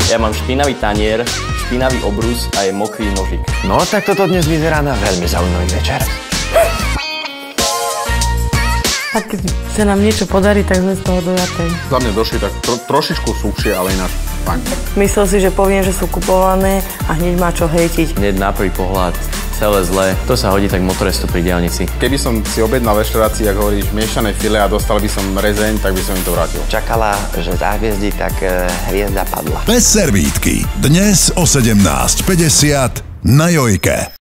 Ja mám špinavý tanier, špinavý obrus a je mokrý nožík. No, tak toto dnes vyzerá na veľmi zaujímavý večer. A keď sa nám niečo podarí, tak sme z toho dojatej. Za mňa došli tak trošičku suchšie, ale ináč fajn. Myslel si, že poviem, že sú kupované a hneď má čo hejtiť. Hneď na prvý pohľad celé zlé. To sa hodí tak motorestu pri diaľnici. Keby som si objednal v reštaurácii, ako hovoríš, miešané file a dostal by som rezeň, tak by som im to vrátil. Čakala, že za hviezdy, tak hviezda padla. Bez servítky. Dnes o 17:50 na Jojke.